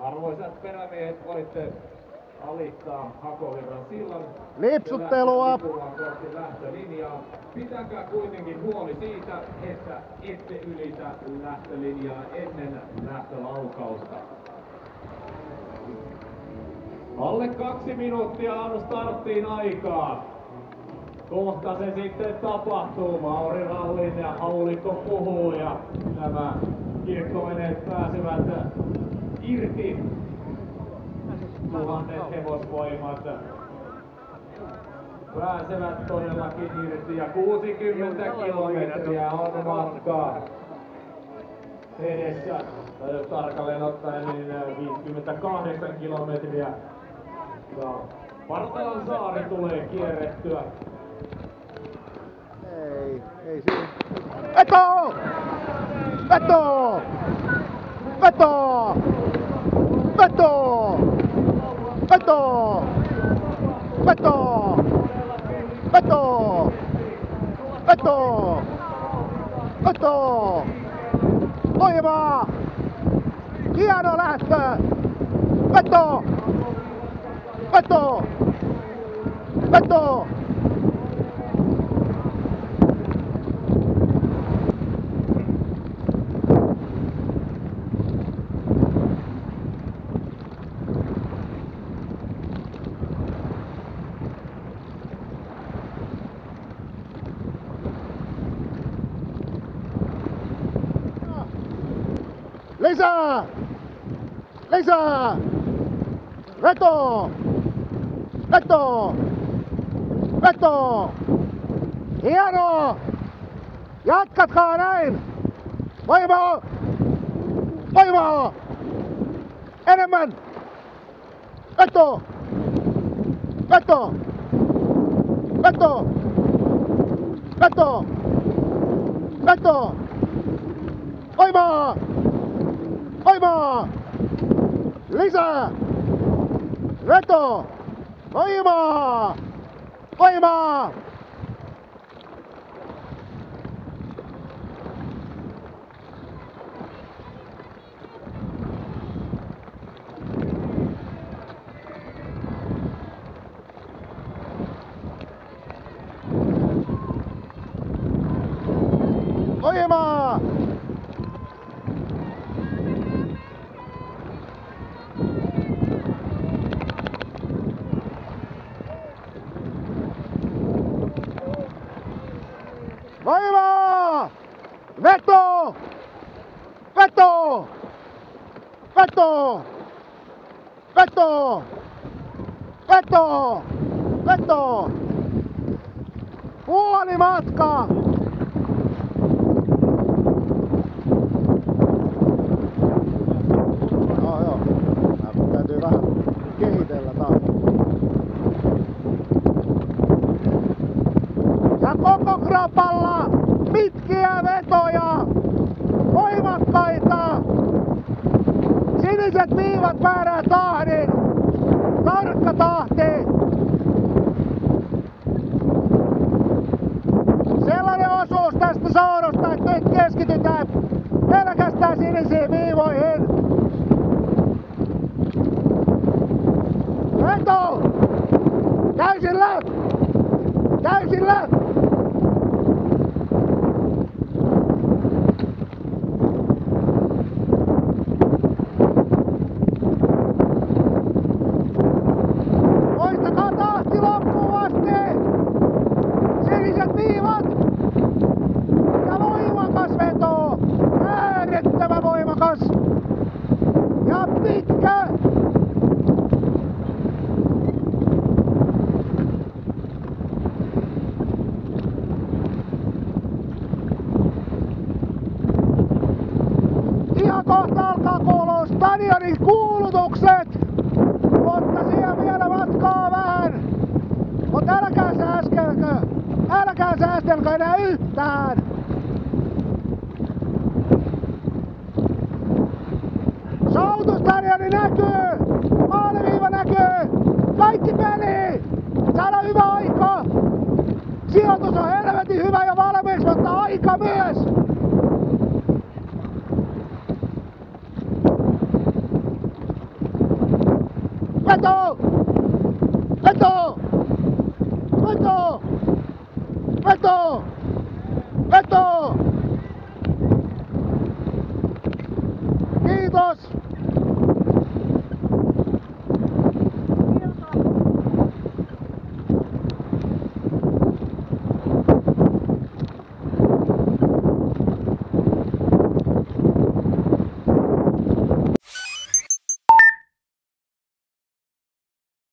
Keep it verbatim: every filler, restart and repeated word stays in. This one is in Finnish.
Arvoisat perämiehet, voitte alittaa Hakovirran sillan. Lipsuttelua! Kohti lähtölinjaa. Pitäkää kuitenkin huoli siitä, että ette ylitä lähtölinjaa ennen lähtölaukausta. Alle kaksi minuuttia on starttiin aikaa. Kohta se sitten tapahtuu. Mauri Rallin ja haulikko puhuu ja nämä kirkkoveneet pääsevät irti. Tuhannet hevosvoimat pääsevät todellakin irti ja kuusikymmentä kilometriä on matkaa edessä. Tai jos tarkalleen ottaen niin viisikymmentäkahdeksan kilometriä. Ja Partalan saari tulee kierrettyä. Ei, ei siinä. Veto! Veto! Veto! Veto! Veto! Veto! Veto! Veto! Veto! Voimaa! Hieno lähtö! Veto! Veto! Veto! Lisää! Lisää! Veto! Veto! Veto! Hienoa! Jatkatkaa näin! Voimaa! Voimaa! Enemmän! Veto! Veto! Veto! Veto! Veto! Voimaa! Voimaa! Lisää! Veto! Voimaa! Voimaa! Voimaa! Voimaa! Veto! Veto! Veto! Veto! Veto! Veto! Puoli matka! Joo joo. Nää täytyy vähän kehitellä taas. Ja koko kropalla pitkiä vetoja, voimakkaita. Siniset viivat määrää tahdin, tarkka tahti. Sellainen osuus tästä soudusta, että nyt keskitytään pelkästään sinisiin viivoihin. Veto! Täysillä! Täysillä! Poistakaa tahti loppuun asti! Siniset viivat! Ja voimakas veto! Äärettömän voimakas! Ja pitkä! Ihan kohta alkaa kuulua stadionin kuulutukset, mutta siihen vielä matkaa vähän. Mutta älkää sääskelkö, älkää säästelkö enää yhtään. Soutustadioni näkyy, maaliviiva näkyy, kaikki peli, saada hyvä aika. Sijoitus on helvetin hyvä ja valmis, mutta aika myös. Veto! Veto! Veto! Veto! Veto!